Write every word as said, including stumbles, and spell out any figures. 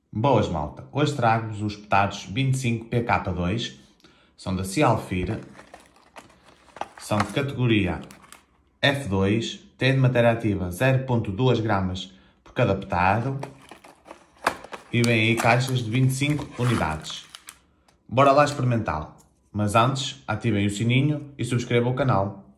Boas, malta! Hoje trago-vos os petados vinte e cinco P K dois, são da Cialfir, são de categoria F dois, têm de matéria ativa zero vírgula dois gramas por cada petado e vêm aí caixas de vinte e cinco unidades. Bora lá experimentá-lo, mas antes ativem o sininho e subscrevam o canal.